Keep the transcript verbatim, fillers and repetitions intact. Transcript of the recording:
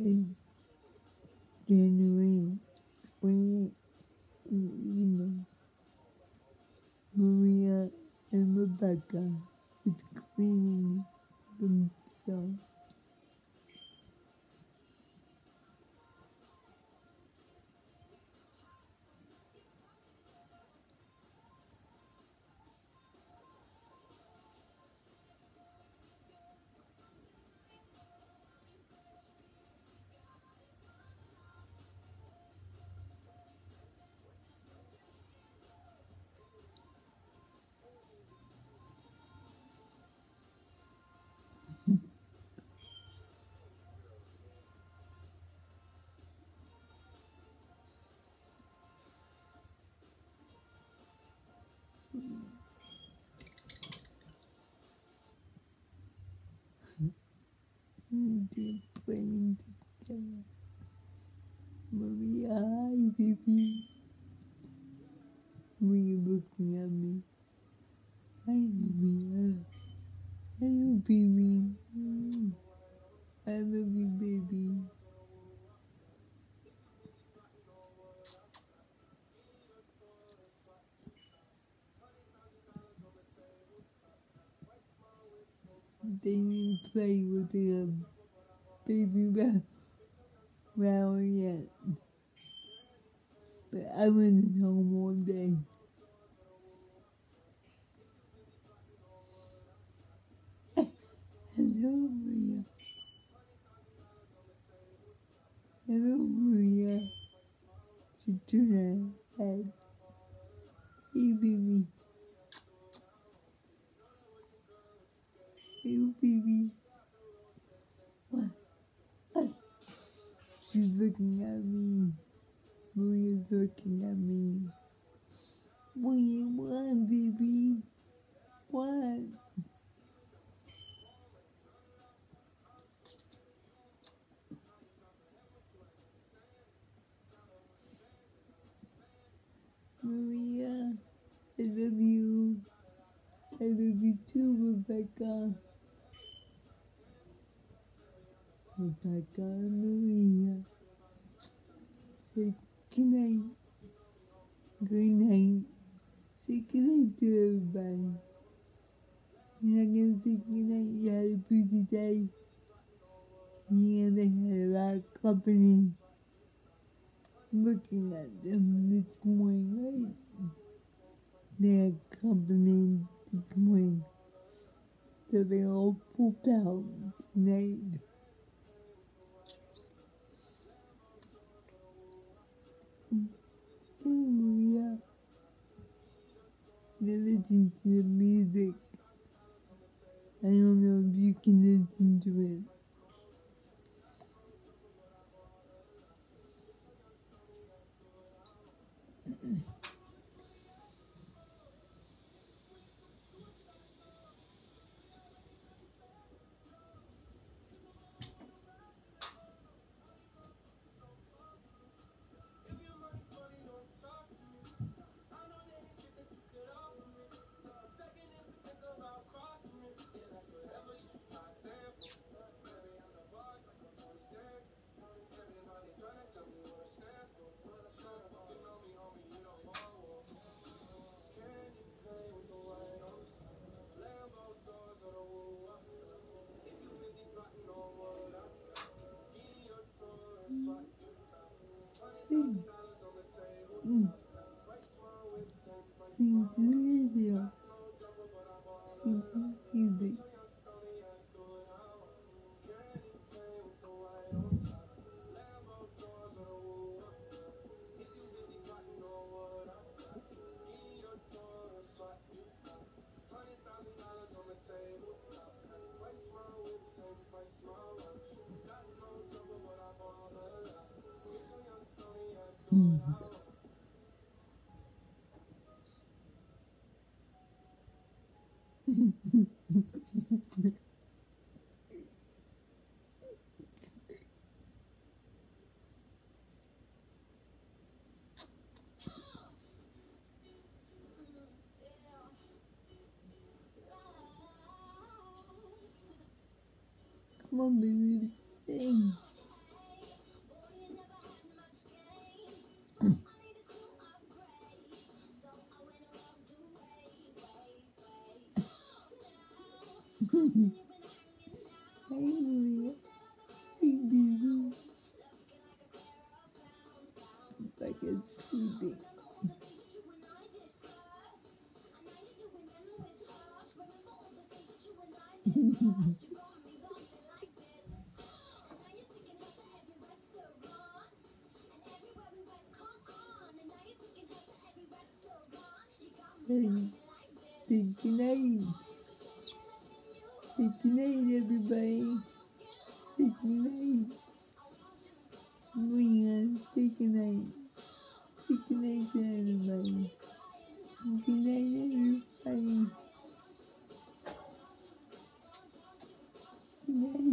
is January twentieth in the evening. Maria and Rebecca is cleaning themselves. They're playing together. Maria, hi, baby. Maria looking at me. Hi, Maria. Hello, baby. Mm. I love you, baby. They didn't play with their baby ra- Raoul yet, but I went home all day. Hello, Maria. Hello, Maria. She turned her head. Hey, baby. Hey, baby. What? What? She's looking at me. Maria's looking at me. What do you want, baby? What? Maria, I love you. I love you too, Rebecca. Rebecca and Maria. Say good night. Good night. Say good night to everybody. You're not gonna say good night. You had a busy day. Yeah, they had a lot of company looking at them this morning, right? They had company this morning. So they all pooped out tonight. Hey, Maria. They listen to the music. I don't know if you can listen to it. Sing, sing, sing to the radio. Sing to the music. Mm. Come on, baby, sing. Hey, Maria. Hey, Doodoo. Like it's sleeping. Hey, say goodnight. Say goodnight, everybody. Say goodnight. Maria, say goodnight. Say goodnight to everybody. Good night, everybody. Good night.